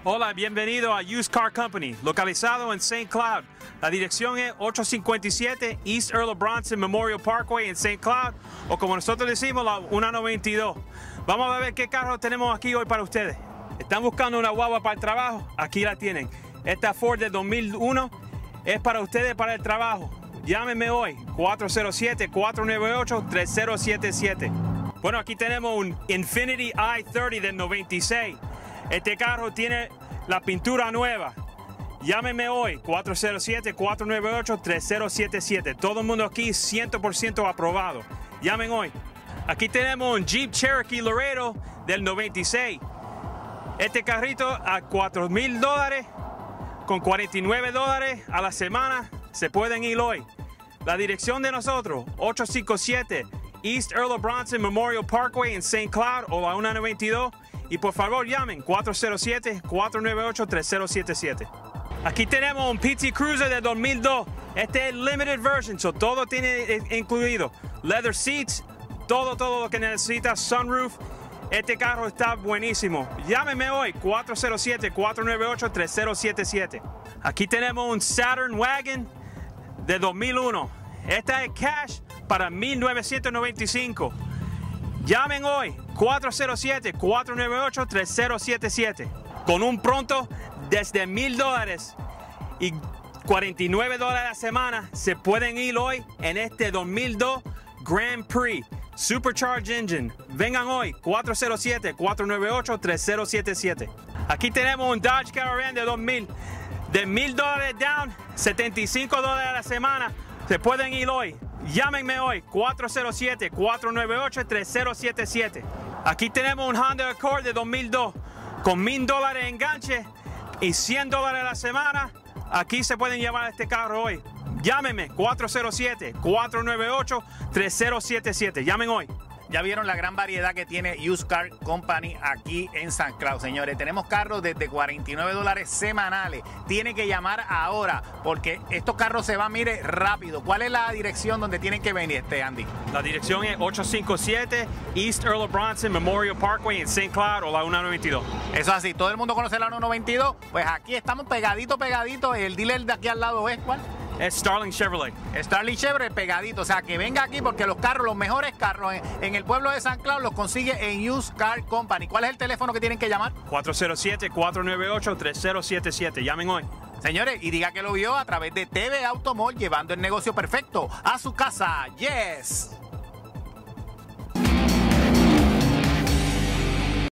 Hola, bienvenido a Used Car Company, localizado en St. Cloud. La dirección es 857 East Earl of Bronson Memorial Parkway en St. Cloud, o como nosotros decimos, la 192. Vamos a ver qué carro tenemos aquí hoy para ustedes. ¿Están buscando una guagua para el trabajo? Aquí la tienen. Esta Ford de 2001 es para ustedes para el trabajo. Llámenme hoy, 407-498-3077. Bueno, aquí tenemos un Infiniti i30 del 96. Este carro tiene la pintura nueva. Llámenme hoy, 407-498-3077. Todo el mundo aquí 100% aprobado. Llamen hoy. Aquí tenemos un Jeep Cherokee Laredo del 96. Este carrito a $4,000 con $49 a la semana. Se pueden ir hoy. La dirección de nosotros, 857 East Earl of Bronson Memorial Parkway en St. Cloud o la 192. Y por favor llamen 407-498-3077. Aquí tenemos un PT Cruiser de 2002. Este es Limited Version, so todo tiene incluido. Leather seats, todo lo que necesita, sunroof. Este carro está buenísimo. Llámeme hoy, 407-498-3077. Aquí tenemos un Saturn Wagon de 2001. Esta es cash para $1,995. Llamen hoy, 407-498-3077. Con un pronto desde $1,000 y $49 a la semana, se pueden ir hoy en este 2002 Grand Prix Supercharged Engine. Vengan hoy, 407-498-3077. Aquí tenemos un Dodge Caravan de 2000. De $1,000 down, $75 a la semana. Se pueden ir hoy. Llámenme hoy, 407-498-3077. Aquí tenemos un Honda Accord de 2002 con $1,000 de enganche y $100 a la semana. Aquí se pueden llevar este carro hoy. Llámenme, 407-498-3077. Llamen hoy. Ya vieron la gran variedad que tiene Used Car Company aquí en San Cloud, señores. Tenemos carros desde $49 semanales. Tienen que llamar ahora porque estos carros se van, mire, rápido. ¿Cuál es la dirección donde tienen que venir, Andy? La dirección es 857 East Earl of Bronson Memorial Parkway en St. Cloud o la 192. Eso es así. ¿Todo el mundo conoce la 192? Pues aquí estamos pegadito. El dealer de aquí al lado es, ¿cuál? Es Starling Chevrolet. Starling Chevrolet pegadito, o sea que venga aquí porque los carros, los mejores carros en el pueblo de San Cloud los consigue en Used Car Company. ¿Cuál es el teléfono que tienen que llamar? 407-498-3077. Llamen hoy. Señores, y diga que lo vio a través de TV Automall, llevando el negocio perfecto a su casa. Yes.